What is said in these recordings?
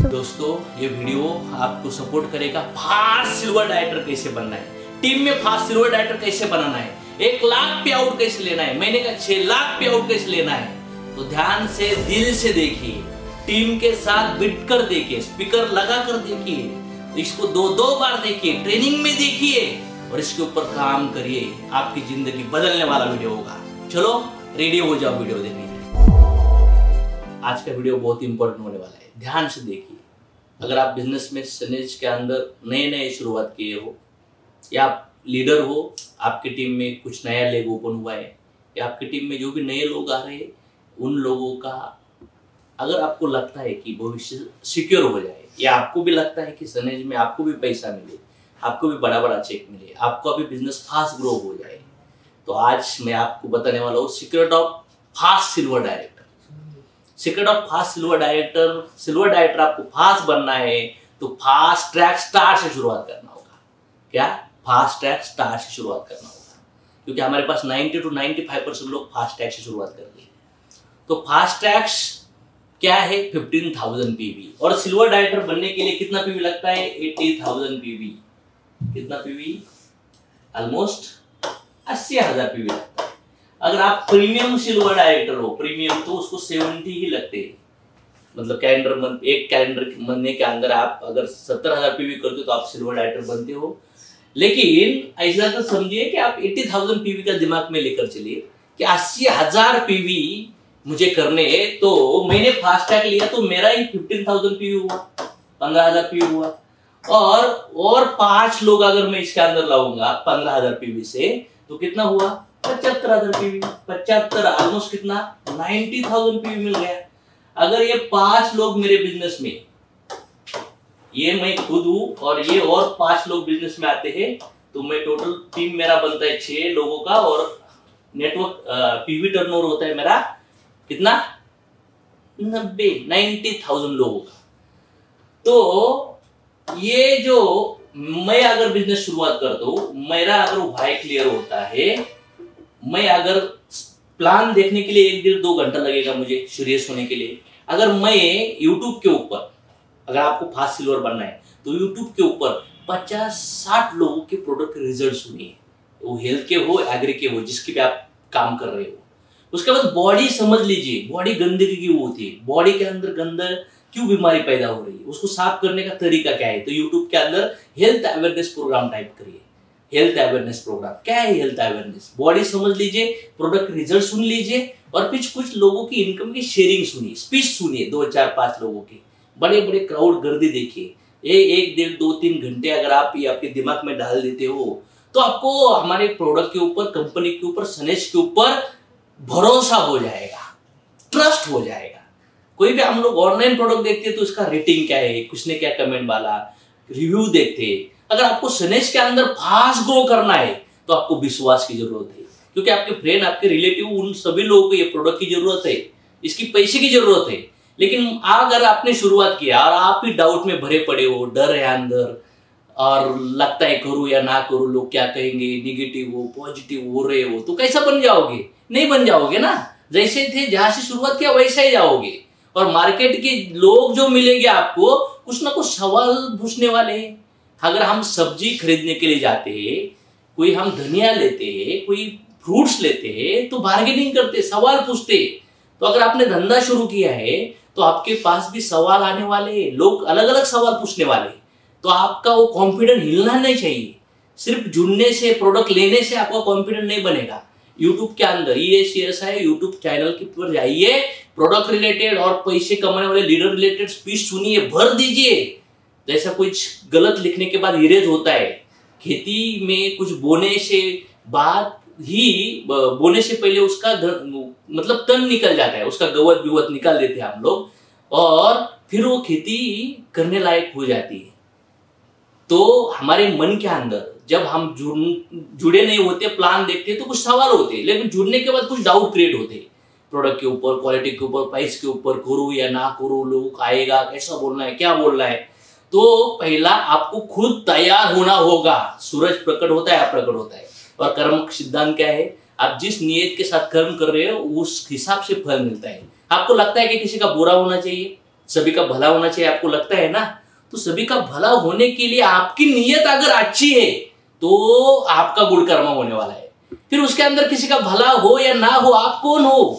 दोस्तों ये वीडियो आपको सपोर्ट करेगा फास्ट सिल्वर डाइटर कैसे बनना है, टीम में फास्ट सिल्वर डाइटर कैसे बनाना है, 1 लाख पे आउट कैसे लेना है, महीने का 6 लाख पे आउट कैसे लेना है। तो ध्यान से दिल से देखिए, टीम के साथ बिट कर देखिए, स्पीकर लगा कर देखिए, इसको 2-2 बार देखिए, ट्रेनिंग में देखिए और इसके ऊपर काम करिए। आपकी जिंदगी बदलने वाला वीडियो होगा। चलो रेडी हो जाओ वीडियो देखने के लिए। आज का वीडियो बहुत इंपॉर्टेंट होने वाला है, ध्यान से देखिए। अगर आप बिजनेस में सनेज के अंदर नए शुरुआत किए हो या आप लीडर हो, आपकी टीम में कुछ नया लेग ओपन हुआ है या आपकी टीम में जो भी नए लोग आ रहे हैं उन लोगों का अगर आपको लगता है कि भविष्य सिक्योर हो जाए या आपको भी लगता है कि सनेज में आपको भी पैसा मिले, आपको भी बड़ा चेक मिले, आपको अभी बिजनेस फास्ट ग्रो हो जाए, तो आज मैं आपको बताने वाला हूँ secret of fast silver director. Secret of fast silver director आपको फास्ट बनना है तो फास्ट ट्रैक स्टार्ट से शुरुआत करना होगा। क्या? फास्ट ट्रैक स्टार्ट से शुरुआत करना होगा, क्योंकि हमारे पास 90 to 95% लोग फास्ट ट्रैक से शुरुआत कर रहे हैं। तो फास्ट ट्रैक्स क्या है? 15,000 पीवी। और सिल्वर डायरेक्टर बनने के लिए कितना पीवी लगता है? 80,000 पीवी। कितना पीवी? ऑलमोस्ट 80,000 पीवी लगता है। अगर आप प्रीमियम सिल्वर डायरेक्टर हो, प्रीमियम, तो उसको 70 ही लगते हैं। मतलब एक कैलेंडर महीने के अंदर आप अगर 70,000 पीवी करते हो तो आप सिल्वर डायरेक्टर बनते हो। लेकिन ऐसा तो समझिए कि आप 80,000 पीवी का दिमाग में लेकर चलिए कि 80,000 पीवी मुझे करने हैं, तो मैंने फास्ट ट्रैक लिया तो मेरा ही 15,000 पीवी हुआ, 15,000 पीवी हुआ। और 5 लोग अगर मैं इसके अंदर लाऊंगा 15,000 पीवी से, तो कितना हुआ? 75,000 पीवी। 75 ऑलमोस्ट कितना? 90,000 पीवी मिल गया। अगर ये 5 लोग मेरे बिजनेस में, ये मैं खुद हूं और ये और 5 लोग बिजनेस में आते हैं, तो मैं टोटल टीम मेरा बनता है 6 लोगों का और नेटवर्क पीवी टर्नओवर होता है मेरा कितना? 90,000 लोगों का। तो ये जो मैं अगर बिजनेस शुरुआत करता हूं, मेरा अगर वाई क्लियर होता है, मैं अगर प्लान देखने के लिए 1-1.5-2 घंटा लगेगा मुझे सीरियस होने के लिए। अगर मैं यूट्यूब के ऊपर, अगर आपको फास्ट सिल्वर बनना है तो यूट्यूब के ऊपर 50-60 लोगों के प्रोडक्ट के रिजल्ट सुनिए, वो हेल्थ के हो, एग्री के हो, जिसकी भी आप काम कर रहे हो। उसके बाद बॉडी समझ लीजिए, बॉडी गंदगी क्यों होती है, बॉडी के अंदर गंदा क्यों बीमारी पैदा हो रही है, उसको साफ करने का तरीका क्या है। तो यूट्यूब के अंदर हेल्थ अवेयरनेस प्रोग्राम टाइप करिए। हेल्थ अवेयरनेस प्रोग्राम क्या है? हेल्थ अवेयरनेस, बॉडी समझ लीजिए, प्रोडक्ट रिजल्ट सुन लीजिए और कुछ लोगों की इनकम की शेयरिंग सुनिए, स्पीच सुनिए, 2-4-5 लोगों की, बड़े क्राउड गर्दी देखिए। 1-1.5-2-3 घंटे अगर आप ये आपके दिमाग में डाल देते हो तो आपको हमारे प्रोडक्ट के ऊपर, कंपनी के ऊपर, सनेज के ऊपर भरोसा हो जाएगा, ट्रस्ट हो जाएगा। कोई भी हम लोग ऑनलाइन प्रोडक्ट देखते हैं तो उसका रेटिंग क्या है, किसने क्या कमेंट डाला, रिव्यू देखते हैं। अगर आपको सनेज के अंदर फास्ट ग्रो करना है तो आपको विश्वास की जरूरत है, क्योंकि आपके फ्रेंड, आपके रिलेटिव, उन सभी लोगों को ये प्रोडक्ट की जरूरत है, इसकी पैसे की जरूरत है। लेकिन अगर आपने शुरुआत किया और आप ही डाउट में भरे पड़े हो, डर है अंदर और लगता है करूं या ना करूं, लोग क्या कहेंगे, निगेटिव हो, पॉजिटिव हो रहे हो, तो कैसा बन जाओगे? नहीं बन जाओगे ना। जैसे थे, जहां से शुरुआत किया वैसा ही जाओगे। और मार्केट के लोग जो मिलेंगे आपको, कुछ ना कुछ सवाल पूछने वाले हैं। अगर हम सब्जी खरीदने के लिए जाते हैं, कोई हम धनिया लेते हैं, कोई फ्रूट्स लेते हैं, तो बार्गेनिंग करते, सवाल पूछते। तो अगर आपने धंधा शुरू किया है तो आपके पास भी सवाल आने वाले हैं, लोग अलग अलग सवाल पूछने वाले हैं। तो आपका वो कॉन्फिडेंस हिलना नहीं चाहिए। सिर्फ जुड़ने से, प्रोडक्ट लेने से आपका कॉन्फिडेंस नहीं बनेगा। यूट्यूब के अंदर ESCS है, यूट्यूब चैनल के ऊपर जाइए, प्रोडक्ट रिलेटेड और पैसे कमाने वाले लीडर रिलेटेड स्पीच सुनिए, भर दीजिए। जैसा कुछ गलत लिखने के बाद इरेज होता है, खेती में कुछ बोने से पहले उसका मतलब तन निकल जाता है, उसका गवत विवत निकाल देते हैं हम लोग, और फिर वो खेती करने लायक हो जाती है। तो हमारे मन के अंदर जब हम जुड़े नहीं होते, प्लान देखते हैं तो कुछ सवाल होते हैं, लेकिन जुड़ने के बाद कुछ डाउट क्रिएट होते हैं, प्रोडक्ट के ऊपर, क्वालिटी के ऊपर, प्राइस के ऊपर, करूँ या ना करूँ, लोग आएगा, कैसा बोलना है, क्या बोलना है। तो पहला आपको खुद तैयार होना होगा। सूरज प्रकट होता है, अप्रकट होता है। और कर्म सिद्धांत क्या है? आप जिस नियत के साथ कर्म कर रहे हो उस हिसाब से फल मिलता है। आपको लगता है कि किसी का बुरा होना चाहिए, सभी का भला होना चाहिए, आपको लगता है ना? तो सभी का भला होने के लिए आपकी नीयत अगर अच्छी है तो आपका गुड़ कर्म होने वाला है। फिर उसके अंदर किसी का भला हो या ना हो, आप कौन हो?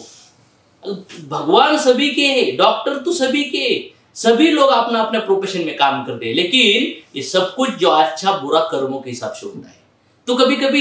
भगवान सभी के है, डॉक्टर तो सभी के, सभी लोग अपना अपने प्रोफेशन में काम करते हैं, लेकिन ये सब कुछ जो अच्छा बुरा कर्मों के हिसाब से होता है। तो कभी कभी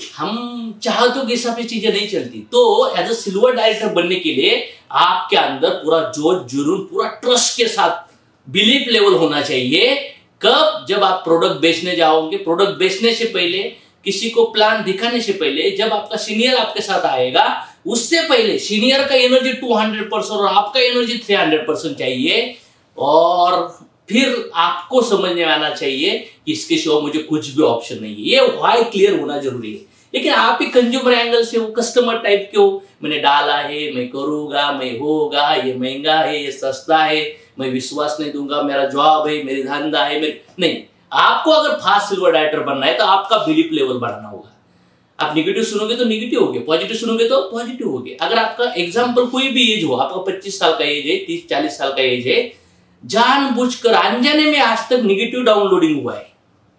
हम चाहतों के हिसाब से चीजें नहीं चलती। तो एज अ सिल्वर डायरेक्टर बनने के लिए आपके अंदर पूरा जोश जुनून, पूरा ट्रस्ट के साथ बिलीफ लेवल होना चाहिए। कब? जब आप प्रोडक्ट बेचने जाओगे, प्रोडक्ट बेचने से पहले, किसी को प्लान दिखाने से पहले, जब आपका सीनियर आपके साथ आएगा उससे पहले सीनियर का एनर्जी 200% और आपका एनर्जी 300% चाहिए। और फिर आपको समझ में आना चाहिए कि इसके सिवा मुझे कुछ भी ऑप्शन नहीं है। ये व्हाई क्लियर होना जरूरी है। लेकिन आप ही कंज्यूमर एंगल से हो, कस्टमर टाइप के हो, मैंने डाला है, मैं करूंगा, मैं होगा, ये महंगा है, ये सस्ता है, मैं विश्वास नहीं दूंगा, मेरा जॉब है, मेरी धंधा है, मेरी नहीं। आपको अगर फास्ट सिल्वर डायरेक्टर बनना है तो आपका बिलीफ लेवल बढ़ाना होगा। आप निगेटिव सुनोगे तो निगेटिव होगे, पॉजिटिव सुनोगे तो पॉजिटिव होगे। अगर आपका एग्जाम्पल कोई भी एज हो, आपका 25 साल का एज है, 30-40 साल का एज है, जानबूझकर अनजाने में आज तक निगेटिव डाउनलोडिंग हुआ है।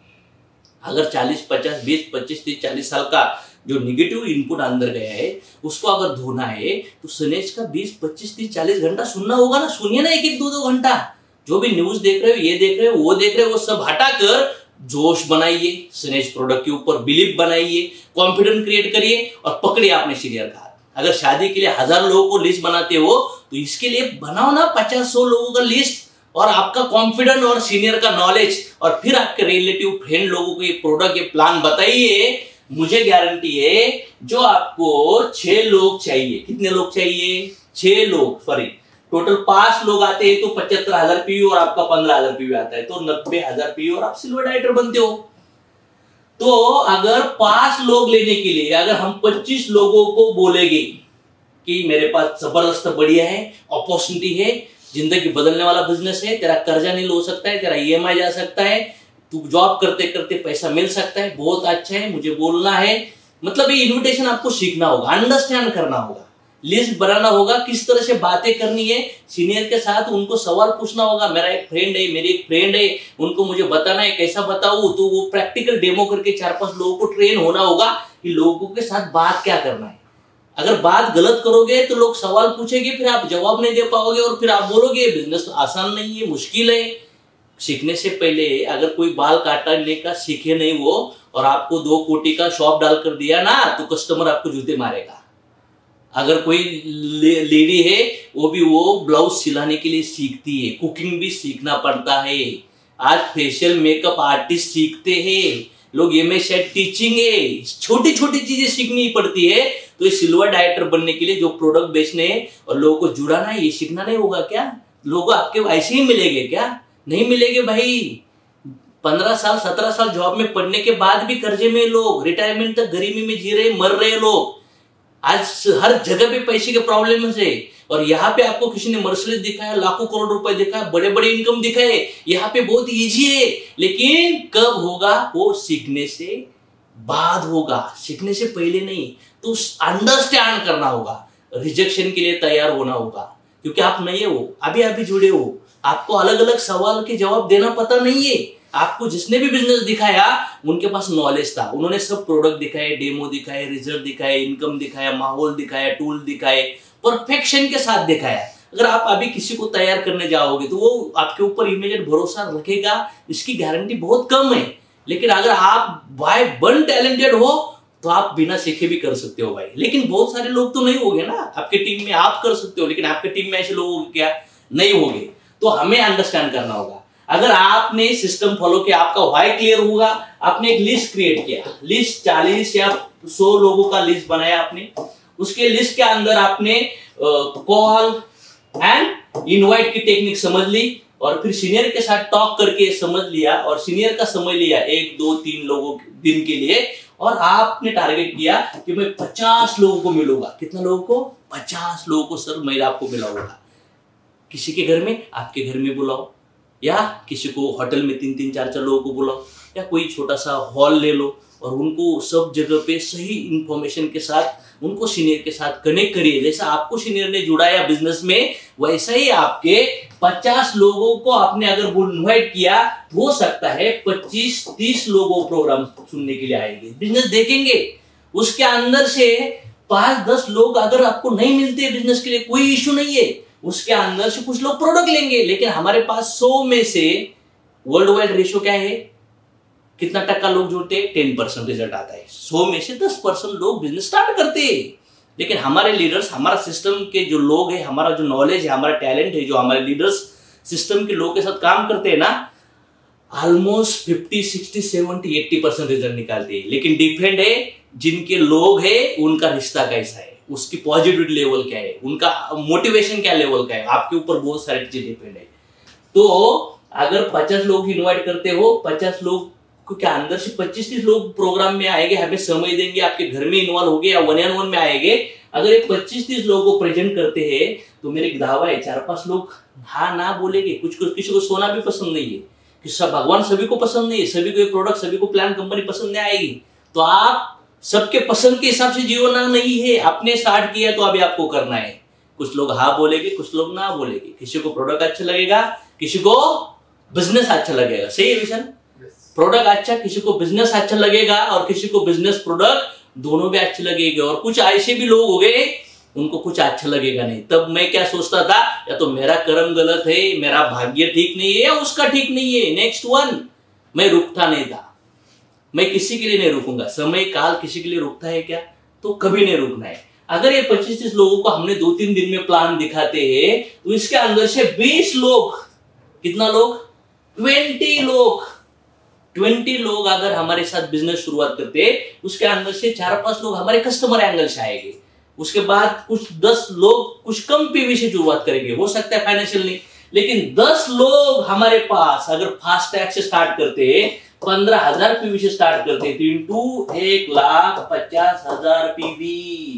अगर 40, 50, 20, 25, 30, 40 साल का जो निगेटिव इनपुट अंदर गया है उसको अगर धोना है तो सनेज का 20, 25, 30, 40 घंटा सुनना होगा ना। सुनिए ना, 1-1, 2-2 घंटा। जो भी न्यूज देख रहे हो, ये देख रहे हो, वो देख रहे हो, वो सब हटाकर जोश बनाइए, सनेज प्रोडक्ट के ऊपर बिलीफ बनाइए, कॉन्फिडेंस क्रिएट करिए और पकड़िए अपने सीनियर का हाथ। अगर शादी के लिए 1000 लोगों को लिस्ट बनाते हो तो इसके लिए बनाओ ना 50-100 लोगों का लिस्ट, और आपका कॉन्फिडेंस और सीनियर का नॉलेज, और फिर आपके रिलेटिव फ्रेंड लोगों को ये प्रोडक्ट, ये प्लान बताइए। मुझे गारंटी है जो आपको 6 लोग चाहिए, कितने लोग चाहिए? 6 लोग, सॉरी टोटल 5 लोग आते हैं तो 75,000 पीवी और आपका 15,000 पीवी आता है, तो 90,000 पीवी और आप सिल्वर डायरेक्टर बनते हो। तो अगर 5 लोग लेने के लिए अगर हम 25 लोगों को बोलेंगे कि मेरे पास जबरदस्त बढ़िया है, अपॉर्चुनिटी है, जिंदगी बदलने वाला बिजनेस है, तेरा कर्जा नहीं हो सकता है, तेरा ईएमआई जा सकता है, तू जॉब करते करते पैसा मिल सकता है, बहुत अच्छा है, मुझे बोलना है। मतलब ये इन्विटेशन आपको सीखना होगा, अंडरस्टैंड करना होगा, लिस्ट बनाना होगा, किस तरह से बातें करनी है सीनियर के साथ, उनको सवाल पूछना होगा। मेरा एक फ्रेंड है, मेरी एक फ्रेंड है, उनको मुझे बताना है, कैसा बताऊं? तो वो प्रैक्टिकल डेमो करके 4-5 लोगों को ट्रेन होना होगा कि लोगों के साथ बात क्या करना है। अगर बात गलत करोगे तो लोग सवाल पूछेंगे, फिर आप जवाब नहीं दे पाओगे और फिर आप बोलोगे बिजनेस तो आसान नहीं है, मुश्किल है। सीखने से पहले अगर कोई बाल काटने का सीखे नहीं वो और आपको 2 कोटी का शॉप डाल कर दिया ना तो कस्टमर आपको जूते मारेगा। अगर कोई लेडी है वो भी वो ब्लाउज सिलाने के लिए सीखती है, कुकिंग भी सीखना पड़ता है। आज फेशियल मेकअप आर्टिस्ट सीखते हैं लोग, एमए सेट टीचिंग है, छोटी छोटी चीजें सीखनी पड़ती है। तो ये सिल्वर डायरेक्टर बनने के लिए जो प्रोडक्ट बेचने और लोगों को जुड़ाना है, ये सीखना नहीं होगा क्या? लोग आपके ऐसे ही मिलेंगे क्या? नहीं मिलेंगे भाई। 15 साल 17 साल जॉब में पढ़ने के बाद भी कर्जे में लोग, रिटायरमेंट तक गरीबी में जी रहे, मर रहे लोग। आज हर जगह पे पैसे के प्रॉब्लम है, और यहाँ पे आपको किसी ने मर्सिडीज दिखाया, लाखों करोड़ रुपए दिखाया, बड़े बड़े इनकम दिखाए, यहाँ पे बहुत इजी है। लेकिन कब होगा? वो सीखने से बाद होगा, सीखने से पहले नहीं। तो अंडरस्टैंड करना होगा, रिजेक्शन के लिए तैयार होना होगा, क्योंकि आप नए हो, अभी अभी जुड़े हो, आपको अलग अलग सवाल के जवाब देना पता नहीं है। आपको जिसने भी बिजनेस दिखाया उनके पास नॉलेज था, उन्होंने सब प्रोडक्ट दिखाए, डेमो दिखाए, रिजल्ट दिखाए, इनकम दिखाया, माहौल दिखाया, टूल दिखाए, परफेक्शन के साथ दिखाया। अगर आप अभी किसी को तैयार करने जाओगे तो वो आपके ऊपर इमीडिएट भरोसा रखेगा, इसकी गारंटी बहुत कम है। लेकिन अगर आप बाय वन टैलेंटेड हो तो आप बिना सीखे भी कर सकते हो भाई। लेकिन बहुत सारे लोग तो नहीं होंगे ना आपके टीम में, आप कर सकते हो, लेकिन आपके टीम में ऐसे लोग होंगे क्या? नहीं होंगे। तो हमें अंडरस्टैंड करना होगा। अगर आपने सिस्टम फॉलो किया, आपका व्हाई क्लियर होगा, आपने एक लिस्ट क्रिएट किया, लिस्ट 40 या 100 लोगों का लिस्ट बनाया आपने, उसके लिस्ट के अंदर आपने कॉल एंड इनवाइट की टेक्निक समझ ली, और फिर सीनियर के साथ टॉक करके समझ लिया, और सीनियर का समझ लिया 1, 2, 3 लोगों दिन के लिए, और आपने टारगेट किया कि मैं 50 लोगों को मिलूंगा। कितना लोगों को? 50 लोगों को सर मैं आपको मिलाऊंगा। किसी के घर में, आपके घर में बुलाओ, या किसी को होटल में 3-3, 4-4 लोगों को बुलाओ, या कोई छोटा सा हॉल ले लो और उनको सब जगह पे सही इंफॉर्मेशन के साथ उनको सीनियर के साथ कनेक्ट करिए। जैसा आपको सीनियर ने जुड़ाया बिजनेस में, वैसा ही आपके 50 लोगों को आपने अगर इनवाइट किया, हो सकता है 25-30 लोगों प्रोग्राम सुनने के लिए आएंगे, बिजनेस देखेंगे। उसके अंदर से 5-10 लोग अगर आपको नहीं मिलते बिजनेस के लिए, कोई इश्यू नहीं है, उसके अंदर से कुछ लोग प्रोडक्ट लेंगे। लेकिन हमारे पास 100 में से वर्ल्ड वाइड रेशियो क्या है, कितना टक्का लोग जुड़ते हैं? 10% रिजल्ट आता है। 100 में से 10% लोग बिजनेस स्टार्ट करते हैं। लेकिन हमारे लीडर्स, हमारा सिस्टम के जो लोग हैं, हमारा जो नॉलेज है, हमारा टैलेंट है, जो हमारे लीडर्स सिस्टम के लोगों के साथ काम करते हैं ना, ऑलमोस्ट 50, 60, 70, 80% रिजल्ट निकालते हैं। लेकिन डिपेंड है जिनके लोग हैं उनका रिश्ता कैसा है, उसकी पॉजिटिविटी लेवल क्या है, उनका मोटिवेशन क्या लेवल का है, आपके ऊपर बहुत सारी चीजें डिपेंड है। तो अगर 50 लोग इन्वाइट करते हो, 50 लोग के अंदर से 25-30 लोग प्रोग्राम में आएंगे, हमें समय देंगे, आपके घर में इन्वॉल्व हो गए या 1-on-1 में आएंगे। अगर ये 25-30 लोगों को प्रेजेंट करते हैं तो मेरे दावा है 4-5 लोग हाँ ना बोलेंगे। कुछ किसी को सोना भी पसंद नहीं है, कि सब भगवान सभी को पसंद नहीं है, सभी को प्रोडक्ट, सभी को प्लान कंपनी पसंद नहीं आएगी। तो आप सबके पसंद के हिसाब से जीवन नहीं है, आपने स्टार्ट किया तो अभी आपको करना है। कुछ लोग हाँ बोलेंगे, कुछ लोग ना बोलेंगे, किसी को प्रोडक्ट अच्छा लगेगा, किसी को बिजनेस अच्छा लगेगा। सही है विशन? प्रोडक्ट अच्छा, किसी को बिजनेस अच्छा लगेगा और किसी को बिजनेस प्रोडक्ट दोनों भी अच्छे लगेंगे। और कुछ ऐसे भी लोग हो गए उनको कुछ अच्छा लगेगा नहीं। तब मैं क्या सोचता था, या तो मेरा कर्म गलत है, मेरा भाग्य ठीक नहीं है, या उसका ठीक नहीं है, नेक्स्ट वन। मैं रुकता नहीं था, मैं किसी के लिए नहीं रुकूंगा। समय काल किसी के लिए रुकता है क्या? तो कभी नहीं रुकना है। अगर ये 25-30 लोगों को हमने 2-3 दिन में प्लान दिखाते हैं तो इसके अंदर से 20 लोग, कितना लोग? 20 लोग अगर हमारे साथ बिजनेस शुरुआत करते, उसके अंदर से 4-5 लोग हमारे कस्टमर एंगल से आएंगे। उसके बाद कुछ 10 लोग कुछ कम पीवी से शुरुआत करेंगे, हो सकता है फाइनेंशियल नहीं, लेकिन 10 लोग हमारे पास अगर फास्ट टैग से स्टार्ट करते, 15,000 पीवी से स्टार्ट करते, तो इंटू 1,50,000 पीवी,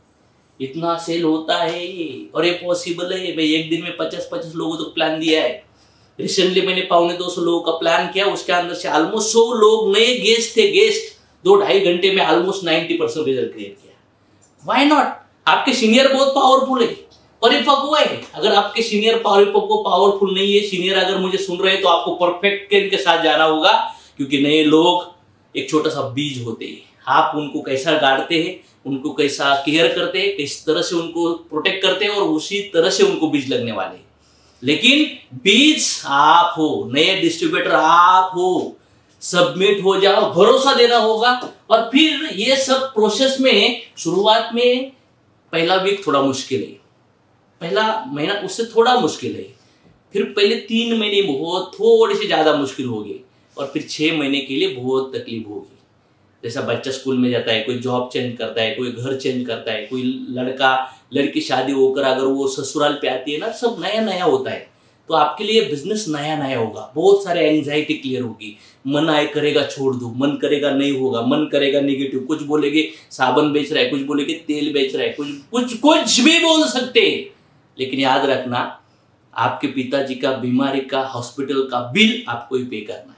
इतना सेल होता है। और ये पॉसिबल है। मैं एक दिन में 50-50 लोगों को प्लान दिया है। रिसेंटली मैंने 250 लोगों का प्लान किया, उसके अंदर से ऑलमोस्ट 100 लोग नए गेस्ट थे। गेस्ट 2-2.5 घंटे में ऑलमोस्ट 90% रिजल्ट क्रिएट किया। Why not? आपके सीनियर बहुत पावरफुल है, परिपक्व है। अगर आपके सीनियर पावरफुल नहीं है, सीनियर अगर मुझे सुन रहे हैं तो आपको परफेक्ट केयर के साथ जाना होगा, क्योंकि नए लोग एक छोटा सा बीज होते हैं। आप उनको कैसा गाड़ते हैं, उनको कैसा केयर करते हैं, किस तरह से उनको प्रोटेक्ट करते हैं, और उसी तरह से उनको बीज लगने वाले हैं। लेकिन बीज आप हो, नए डिस्ट्रीब्यूटर आप हो, सबमिट हो जाओ, भरोसा देना होगा। और फिर ये सब प्रोसेस में शुरुआत में पहला वीक थोड़ा मुश्किल है, पहला महीना उससे थोड़ा मुश्किल है, फिर पहले 3 महीने बहुत थोड़ी सी ज्यादा मुश्किल होगी, और फिर 6 महीने के लिए बहुत तकलीफ होगी। जैसा बच्चा स्कूल में जाता है, कोई जॉब चेंज करता है, कोई घर चेंज करता है, कोई लड़का लड़की शादी होकर अगर वो ससुराल पे आती है ना, सब नया नया होता है। तो आपके लिए बिजनेस नया नया होगा, बहुत सारे एंजाइटी क्लियर होगी। मन आए करेगा छोड़ दो, मन करेगा नहीं होगा, मन करेगा नेगेटिव, कुछ बोलेगे साबुन बेच रहा है, कुछ बोलेगे तेल बेच रहा है, कुछ भी बोल सकते हैं। लेकिन याद रखना, आपके पिताजी का बीमारी का हॉस्पिटल का बिल आपको ही पे करना है,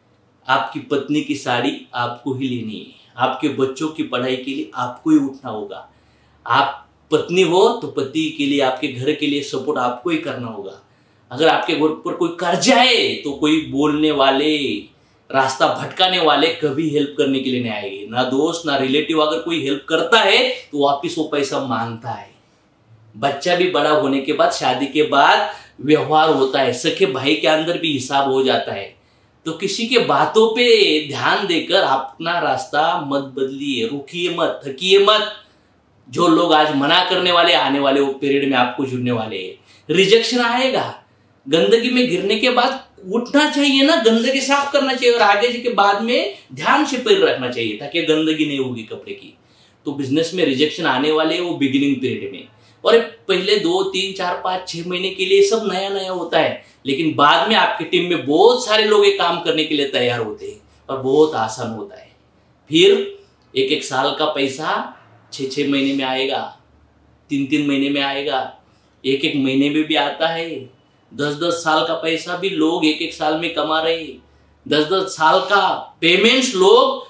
आपकी पत्नी की साड़ी आपको ही लेनी है, आपके बच्चों की पढ़ाई के लिए आपको ही उठना होगा। आप पत्नी हो तो पति के लिए, आपके घर के लिए सपोर्ट आपको ही करना होगा। अगर आपके घर पर कोई कर्जा है तो कोई बोलने वाले, रास्ता भटकाने वाले कभी हेल्प करने के लिए नहीं आएंगे। ना दोस्त ना रिलेटिव अगर कोई हेल्प करता है तो वापिस वो पैसा मांगता है। बच्चा भी बड़ा होने के बाद, शादी के बाद व्यवहार होता है, सखे भाई के अंदर भी हिसाब हो जाता है। तो किसी के बातों पे ध्यान देकर अपना रास्ता मत बदलिए, रुकिए मत, थकिए मत। जो लोग आज मना करने वाले, आने वाले वो पीरियड में आपको जुड़ने वाले हैं। रिजेक्शन आएगा, गंदगी में गिरने के बाद उठना चाहिए ना, गंदगी साफ करना चाहिए, और आगे के बाद में ध्यान से पैर रखना चाहिए ताकि गंदगी नहीं होगी कपड़े की। तो बिजनेस में रिजेक्शन आने वाले वो बिगिनिंग पीरियड में, और पहले 2, 3, 4, 5, 6 महीने के लिए सब नया नया होता है। लेकिन बाद में आपकी टीम में बहुत सारे लोग एक काम करने के लिए तैयार होते हैं और बहुत आसान होता है। फिर 1-1 साल का पैसा 6-6 महीने में आएगा, 3-3 महीने में आएगा, 1-1 महीने में भी आता है। 10-10 साल का पैसा भी लोग 1-1 साल में कमा रहे हैं। 10-10 साल का पेमेंट्स लोग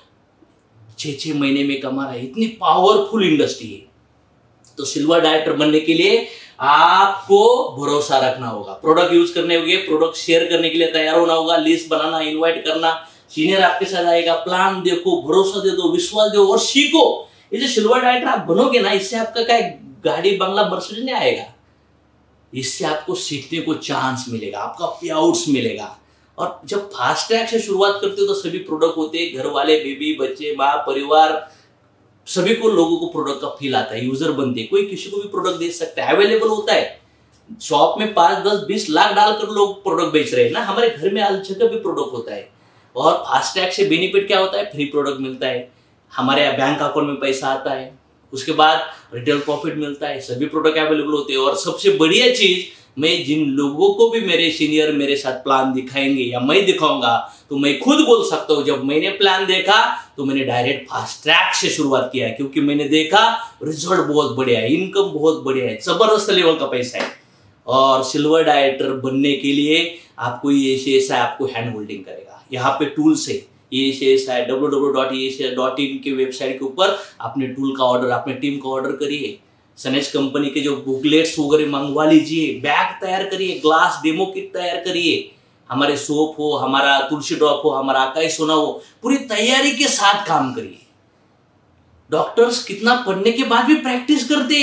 6-6 महीने में कमा रहे हैं। इतनी पावरफुल इंडस्ट्री है। तो सिल्वर डायरेक्टर बनने के लिए आपको भरोसा रखना होगा, प्रोडक्ट यूज करने होंगे, प्रोडक्ट शेयर करने के लिए तैयार होना होगा, लिस्ट बनाना, इनवाइट करना, सीनियर आपके साथ आएगा, प्लान देखो, भरोसा दे दो, विश्वास दो और सीखो। ये जो सिल्वर डायरेक्टर आप बनोगे ना, इससे आपका क्या गाड़ी बंगला मर्सिडीज नहीं आएगा, इससे आपको सीखने को चांस मिलेगा, आपका पे आउट्स मिलेगा। और जब फास्ट ट्रैक से शुरुआत करते हो तो सभी प्रोडक्ट होते हैं, घर वाले, बेबी, बच्चे, माँ, परिवार, सभी को, लोगों को प्रोडक्ट का फील आता है, यूजर बनते हैं, कोई किसी को भी प्रोडक्ट दे सकता है, अवेलेबल होता है। शॉप में 5, 10, 20 लाख डालकर लोग प्रोडक्ट बेच रहे हैं ना, हमारे घर में हर जगह भी प्रोडक्ट होता है। और फास्ट ट्रैक से बेनिफिट क्या होता है, फ्री प्रोडक्ट मिलता है, हमारे बैंक अकाउंट में पैसा आता है, उसके बाद रिटेल प्रॉफिट मिलता है, सभी प्रोडक्ट अवेलेबल होते हैं। और सबसे बढ़िया चीज, मैं जिन लोगों को भी मेरे सीनियर मेरे साथ प्लान दिखाएंगे या मैं दिखाऊंगा, तो मैं खुद बोल सकता हूं, जब मैंने प्लान देखा तो मैंने डायरेक्ट फास्ट ट्रैक से शुरुआत किया, क्योंकि मैंने देखा रिजल्ट बहुत बढ़िया है, इनकम बहुत बढ़िया है, जबरदस्त लेवल का पैसा है। और सिल्वर डायरेक्टर बनने के लिए आपको ये ऐसा आपको हैंड होल्डिंग करेगा। यहाँ पे टूल्स है, ये है www.esa.in के वेबसाइट के ऊपर अपने टूल का ऑर्डर, अपने टीम का ऑर्डर करिए, सनेज कंपनी के जो बुकलेट्स वगैरह मंगवा लीजिए, बैग तैयार करिए, ग्लास डेमो किट तैयार करिए, हमारे सोप हो, हमारा तुलसी ड्रॉप हो, हमारा आकाई सोना हो, पूरी तैयारी के साथ काम करिए। डॉक्टर्स कितना पढ़ने के बाद भी प्रैक्टिस करते,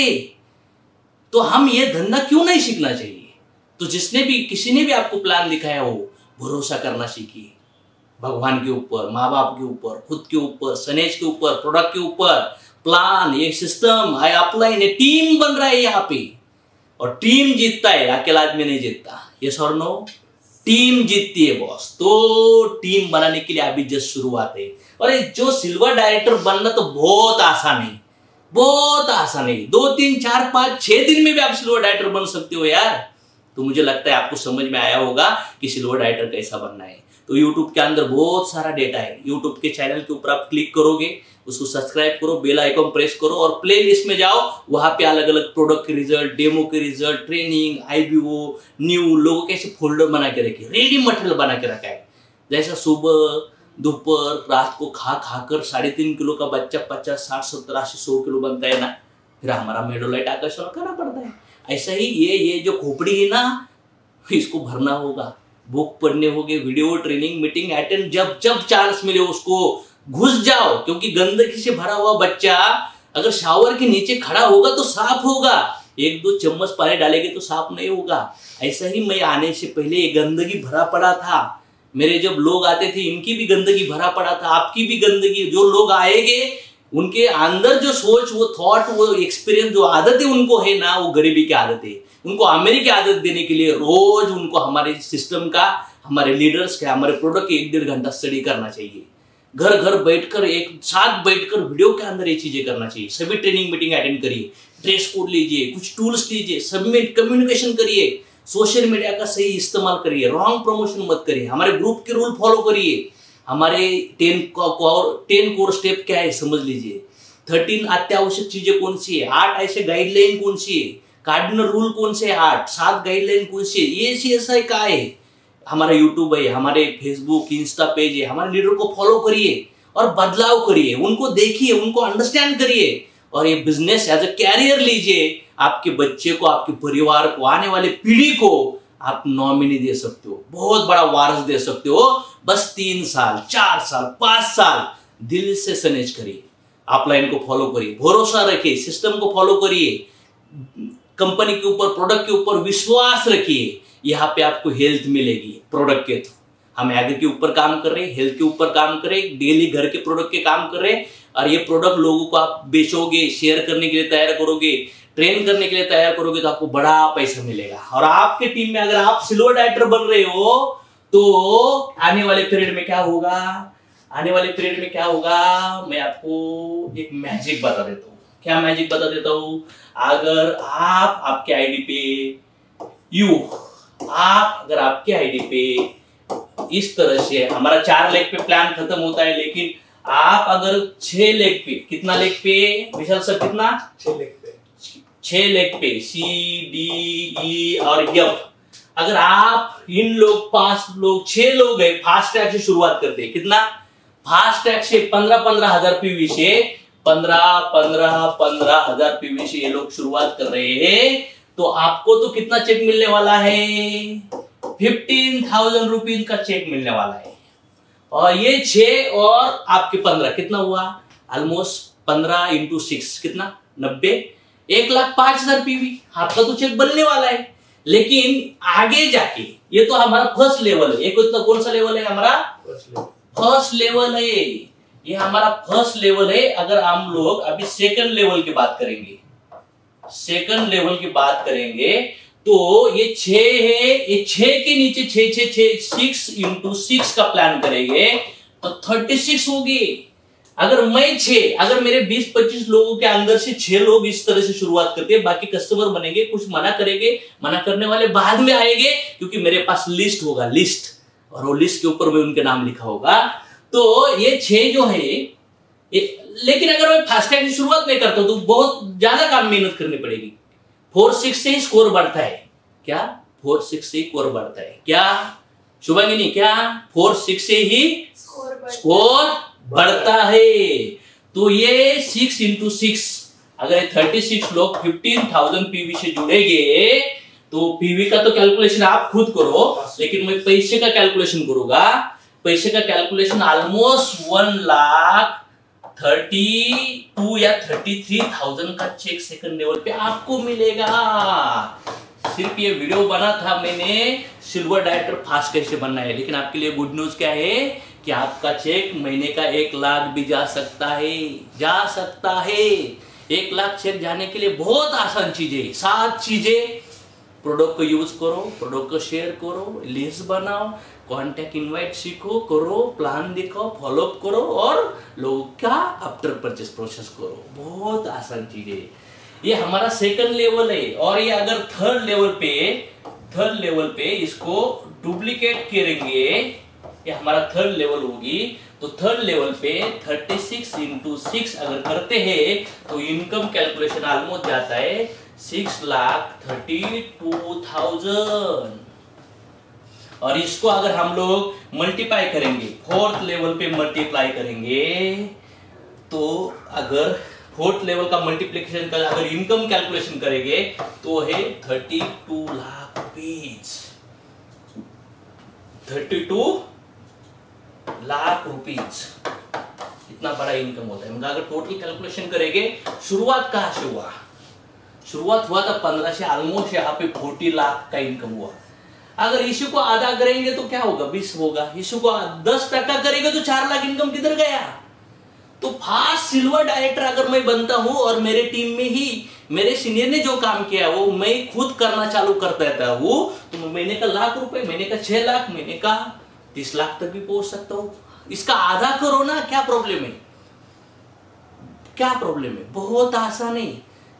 तो हम ये धंधा क्यों नहीं सीखना चाहिए। तो जिसने भी, किसी ने भी आपको प्लान दिखाया हो, भरोसा करना सीखिए, भगवान के ऊपर, माँ बाप के ऊपर, खुद के ऊपर, सनेज के ऊपर, प्रोडक्ट के ऊपर, प्लान, ये सिस्टम, आई अपलाइन, टीम बन रहा है यहाँ पे, और टीम जीतता है, अकेला आदमी नहीं जीतता। यस और नो, टीम जीतती है बॉस। तो टीम बनाने के लिए अभी जस्ट शुरुआत है। और जो सिल्वर डायरेक्टर बनना तो बहुत आसान है, बहुत आसान है, 2, 3, 4, 5, 6 दिन में भी आप सिल्वर डायरेक्टर बन सकते हो यार। तो मुझे लगता है आपको समझ में आया होगा कि सिल्वर डायरेक्टर कैसा बनना है। तो YouTube के अंदर बहुत सारा डेटा है, YouTube के चैनल के ऊपर आप क्लिक करोगे, उसको सब्सक्राइब करो, बेल आइकन प्रेस करो और प्लेलिस्ट में जाओ, वहां पे अलग अलग प्रोडक्ट के रिजल्ट, डेमो के रिजल्ट, ट्रेनिंग, IBO, न्यू, लोगों के ऐसे फोल्डर बना के रखे, रेडी मटेरियल बना के रखा है। जैसा सुबह, दोपहर, रात को खा खाकर 3.5 किलो का बच्चा 50, 60, 70, 80, 100 किलो बनता है ना, फिर हमारा मेडोलाइट आकर्षण करना पड़ता है। ऐसा ही ये जो खोपड़ी है ना, इसको भरना होगा, बुक पढ़ने होंगे, वीडियो, ट्रेनिंग, मीटिंग अटेंड, जब जब चांस मिले उसको घुस जाओ। क्योंकि गंदगी से भरा हुआ बच्चा अगर शावर के नीचे खड़ा होगा तो साफ होगा, 1-2 चम्मच पानी डालेंगे तो साफ नहीं होगा। ऐसा ही मैं आने से पहले ये गंदगी भरा पड़ा था, मेरे जब लोग आते थे इनकी भी गंदगी भरा पड़ा था, आपकी भी गंदगी। जो लोग आएंगे उनके अंदर जो सोच, वो थॉट, वो एक्सपीरियंस, जो आदतें उनको है ना, वो गरीबी की आदत है। उनको अमीरी की आदत देने के लिए रोज उनको हमारे सिस्टम का, हमारे लीडर्स का, हमारे प्रोडक्ट के 1-1.5 घंटा स्टडी करना चाहिए। घर घर बैठकर, एक साथ बैठकर वीडियो के अंदर ये चीजें करना चाहिए। सभी ट्रेनिंग मीटिंग अटेंड करिए, ड्रेस कोड लीजिए, कुछ टूल्स लीजिए, सबमिट, कम्युनिकेशन करिए, सोशल मीडिया का सही इस्तेमाल करिए, रॉन्ग प्रमोशन मत करिए, हमारे ग्रुप के रूल फॉलो करिए। हमारे 10 कोर स्टेप क्या है समझ लीजिए, 13 अत्यावश्यक चीजें कौन सी है, 8 ऐसे गाइडलाइन कौन सी है, कार्डिनल रूल कौन से 8, 7 गाइडलाइन कौन सी है, ये CSI का है। हमारा यूट्यूब है, हमारे फेसबुक, इंस्टा पेज है, हमारे लीडर को फॉलो करिए और बदलाव करिए, उनको देखिए, उनको अंडरस्टैंड करिए और ये बिजनेस एज अ कैरियर लीजिए। आपके बच्चे को, आपके परिवार को, आने वाले पीढ़ी को आप नॉमिनी दे सकते हो, बहुत बड़ा वारस दे सकते हो। बस 3 साल, 4 साल, 5 साल दिल से सनेज करिए, अपलाइन को फॉलो करिए, भरोसा रखिए, सिस्टम को फॉलो करिए, कंपनी के ऊपर, प्रोडक्ट के ऊपर विश्वास रखिए। यहाँ पे आपको हेल्थ मिलेगी प्रोडक्ट के थ्रू। हम एग्री के ऊपर काम कर रहे हैं, हेल्थ के ऊपर काम कर रहे हैं, डेली घर के प्रोडक्ट के काम कर रहे हैं और ये प्रोडक्ट लोगों को आप बेचोगे, शेयर करने के लिए तैयार करोगे, ट्रेन करने के लिए तैयार करोगे तो आपको बड़ा पैसा मिलेगा। और आपके टीम में अगर आप सिल्वर डायरेक्टर बन रहे हो तो आने वाले पीरियड में क्या होगा, आने वाले पीरियड में क्या होगा, मैं आपको एक मैजिक बता देता हूँ। क्या मैजिक बता देता हूं, अगर आप आपके आईडी पे अगर आपके आईडी पे इस तरह से, हमारा 4 लेग पे प्लान खत्म होता है, लेकिन आप अगर 6 लेग पे, कितना लेग पे विशाल सर, कितना 6 लेग पे CDE और F, अगर आप इन लोग 5 लोग 6 लोग है, फास्ट ट्रैक से शुरुआत करते हैं, कितना फास्ट ट्रैक से 15 हजार PV से 15 हजार PV से ये लोग शुरुआत कर रहे हैं, तो आपको तो कितना चेक मिलने वाला है? 15,000 रुपीज का चेक मिलने वाला है। और ये 6 और आपके 15 कितना हुआ? ऑलमोस्ट 15 इंटू 6 कितना? 90। 1,05,000 पीवी आपका तो चेक बनने वाला है। लेकिन आगे जाके ये तो हमारा फर्स्ट लेवल है। ये कौन सा लेवल है? हमारा फर्स्ट लेवल है। ये हमारा फर्स्ट लेवल है। अगर हम लोग अभी सेकंड लेवल की बात करेंगे, सेकंड लेवल की बात करेंगे तो ये 6 है। ये 6 के नीचे 6 इंटू 6 का प्लान करेंगे तो 36 होगी। अगर मैं 6, अगर मेरे 20-25 लोगों के अंदर से 6 लोग इस तरह से शुरुआत करते हैं, बाकी कस्टमर बनेंगे, कुछ मना करेंगे, मना करने वाले बाद में आएंगे, क्योंकि मेरे पास लिस्ट होगा, लिस्ट, और वो लिस्ट के ऊपर में उनके नाम लिखा होगा। तो ये 6 जो है लेकिन अगर मैं फास्ट टैग की शुरुआत नहीं करता हूं तो बहुत ज्यादा काम मेहनत करनी पड़ेगी। 4-6 से ही स्कोर बढ़ता है। क्या? 4-6 से स्कोर बढ़ता है। क्या शुभांगिनी? क्या 4-6 से ही स्कोर बढ़ता है? तो ये 6 इंटू 6, अगर 36 लोग 15,000 पीवी से जुड़ेंगे तो पीवी का तो कैलकुलेशन आप खुद करो, लेकिन मैं पैसे का कैलकुलेशन करूंगा। पैसे का कैलकुलेशन ऑलमोस्ट 1,32 या 33,000 का चेक सेकंड लेवल पे आपको मिलेगा। सिर्फ ये वीडियो बना था मैंने सिल्वर डायरेक्टर फास्ट कैसे बनना है, लेकिन आपके लिए गुड न्यूज क्या है कि आपका चेक महीने का 1 लाख भी जा सकता है, जा सकता है। 1 लाख चेक जाने के लिए बहुत आसान चीजें, 7 चीजें। प्रोडक्ट को यूज करो, प्रोडक्ट को शेयर करो, लिस्ट बनाओ, कॉन्टैक्ट इनवाइट सीखो, करो, प्लान दिखाओ, फॉलोअप करो और लोगों का आफ्टर परचेस प्रोसेस करो। बहुत आसान चीजें। ये हमारा सेकंड लेवल है। और ये अगर थर्ड लेवल पे इसको डुप्लीकेट करेंगे, ये हमारा थर्ड लेवल होगी, तो थर्ड लेवल पे 36 इंटू 6 अगर करते हैं तो इनकम कैलकुलेशन ऑलमोस्ट जाता है 6,32,000। और इसको अगर हम लोग मल्टीप्लाई करेंगे, फोर्थ लेवल पे मल्टीप्लाई करेंगे, तो अगर फोर्थ लेवल का मल्टीप्लिकेशन का अगर इनकम कैलकुलेशन करेंगे तो है 32 लाख रुपीज। 32 लाख रुपीज इतना बड़ा इनकम होता है। मतलब अगर टोटल कैलकुलेशन करेंगे, शुरुआत कहां से हुआ? शुरुआत हुआ था 15 से, ऑलमोस्ट यहाँ पे 40 लाख का इनकम हुआ। अगर इसी को आधा करेंगे तो क्या होगा? 20 होगा। इसी को 10% करेंगे तो 4 लाख इनकम किधर गया? तो फास्ट सिल्वर डायरेक्टर अगर मैं बनता हूं और मेरे टीम में ही मेरे सीनियर ने जो काम किया वो मैं खुद करना चालू कर देता हूं, तो महीने का 1 लाख रुपए, महीने का 6 लाख, महीने का 30 लाख तक भी पहुंच सकता हूं। इसका आधा करो ना, क्या प्रॉब्लम है? क्या प्रॉब्लम है? बहुत आसान है।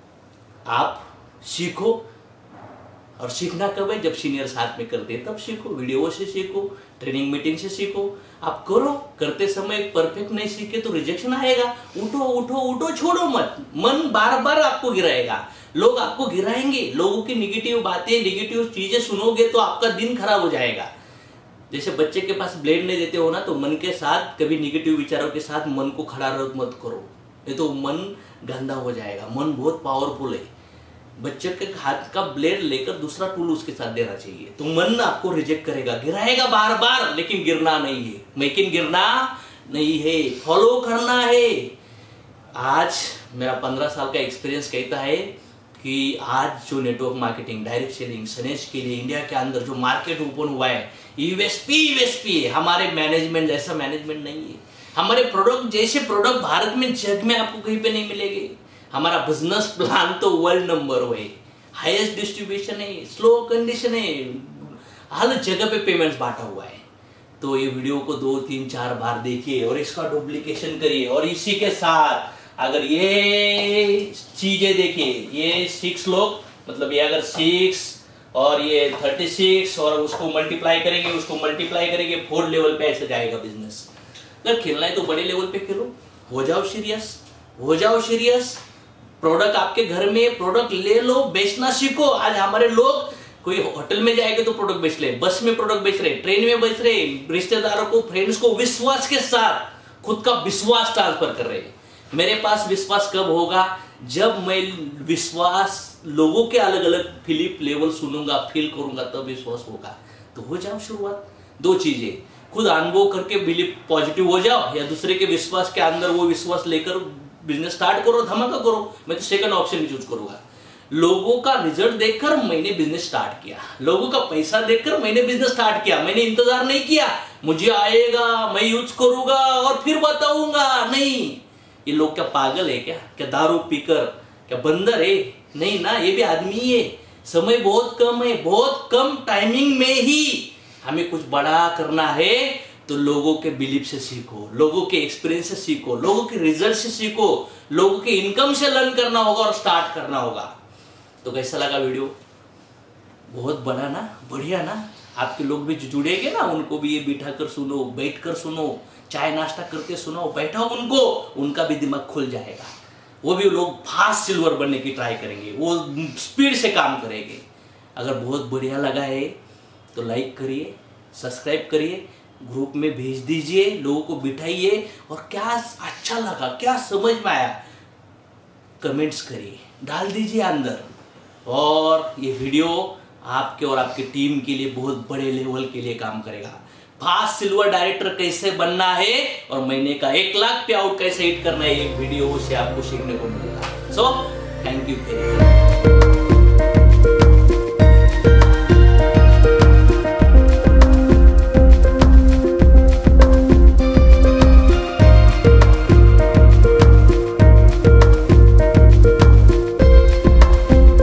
आप सीखो, और सीखना कब है? जब सीनियर साथ में करते हैं तब सीखो, वीडियो से सीखो, ट्रेनिंग मीटिंग से सीखो। आप करो, करते समय परफेक्ट नहीं सीखे तो रिजेक्शन आएगा। उठो उठो उठो, छोड़ो मत। मन बार बार आपको गिराएगा, लोग आपको गिराएंगे, लोगों की निगेटिव बातें, निगेटिव चीजें सुनोगे तो आपका दिन खराब हो जाएगा। जैसे बच्चे के पास ब्लेड नहीं देते हो ना, तो मन के साथ कभी निगेटिव विचारों के साथ मन को खड़ा मत करो, नहीं तो मन गंदा हो जाएगा। मन बहुत पावरफुल है। बच्चे के हाथ का ब्लेड लेकर दूसरा टूल उसके साथ देना चाहिए, तो मन आपको रिजेक्ट करेगा, गिराएगा बार बार, लेकिन गिरना नहीं है। लेकिन गिरना नहीं है, फॉलो करना है। आज मेरा 15 साल का एक्सपीरियंस कहता है कि आज जो नेटवर्क मार्केटिंग, डायरेक्ट सेलिंग, सनेश के लिए इंडिया के अंदर जो मार्केट ओपन हुआ है, यूएसपी है। हमारे मैनेजमेंट जैसा मैनेजमेंट नहीं है। हमारे प्रोडक्ट जैसे प्रोडक्ट भारत में, जग में आपको कहीं पे नहीं मिलेंगे। हमारा बिजनेस प्लान तो वर्ल्ड नंबर है, हाईएस्ट डिस्ट्रीब्यूशन है, स्लो कंडीशन है, हर जगह पे पेमेंट्स बांटा हुआ है। तो ये वीडियो को 2, 3, 4 बार देखिए और इसका डुप्लीकेशन करिए। और इसी के साथ अगर ये चीजें देखिए, ये 6 लोग, मतलब ये अगर 6 और ये 36 और उसको मल्टीप्लाई करेंगे, 4 लेवल पे ऐसे जाएगा बिजनेस। अगर खेलना है तो बड़े लेवल पे खेलो, हो जाओ सीरियस। प्रोडक्ट आपके घर में, प्रोडक्ट ले लो, बेचना सीखो। आज हमारे लोग कोई होटल में जाएंगे तो प्रोडक्ट बेच रहे, बस में प्रोडक्ट बेच रहे, ट्रेन में बेच रहे, रिश्तेदारों को, फ्रेंड्स को विश्वास के साथ खुद का विश्वास ट्रांसफर कर रहे हैं। मेरे पास विश्वास कब होगा? जब मैं विश्वास लोगों के अलग अलग फिलिप लेवल सुनूंगा, फील करूंगा, तब विश्वास होगा। तो हो जाओ शुरुआत। दो चीजें, खुद अनुभव करके बिलीव पॉजिटिव हो जाओ, या दूसरे के विश्वास के अंदर वो विश्वास लेकर बिजनेस स्टार्ट करो, धमाका करो। मैं तो सेकंड ऑप्शन चूज करूंगा। लोगों का रिजल्ट देखकर मैंने बिजनेस स्टार्ट किया, लोगों का पैसा देखकर मैंने बिजनेस स्टार्ट किया। मैंने इंतजार नहीं किया मुझे आएगा, मैं यूज करूंगा और फिर बताऊंगा। नहीं, ये लोग क्या पागल है क्या दारू पीकर क्या बंदर है? नहीं ना, ये भी आदमी है। समय बहुत कम है, बहुत कम टाइमिंग में ही हमें कुछ बड़ा करना है। तो लोगों के बिलीफ से सीखो, लोगों के एक्सपीरियंस से सीखो, लोगों के रिजल्ट से सीखो, लोगों के इनकम से लर्न करना होगा और स्टार्ट करना होगा। तो कैसा लगा वीडियो? बहुत बड़ा ना, बढ़िया ना? आपके लोग भी जुड़ेंगे ना, उनको भी ये बिठा कर सुनो, बैठ कर सुनो, चाय नाश्ता करके सुनो, बैठाओ उनको, उनका भी दिमाग खुल जाएगा। वो भी लोग फास्ट सिल्वर बनने की ट्राई करेंगे, वो स्पीड से काम करेंगे। अगर बहुत बढ़िया लगा है तो लाइक करिए, सब्सक्राइब करिए, ग्रुप में भेज दीजिए, लोगों को बिठाइए, और क्या अच्छा लगा, क्या समझ में आया, कमेंट्स करिए, डाल दीजिए अंदर। और ये वीडियो आपके और आपके टीम के लिए बहुत बड़े लेवल के लिए काम करेगा। फास्ट सिल्वर डायरेक्टर कैसे बनना है और महीने का 1 लाख पे आउट कैसे हिट करना है, एक वीडियो से आपको सीखने को मिलेगा। So thank you very much.